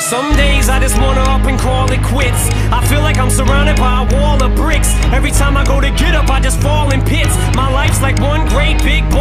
Some days I just wanna up and call it quits. I feel like I'm surrounded by a wall of bricks. Every time I go to get up, I just fall in pits. My life's like one great big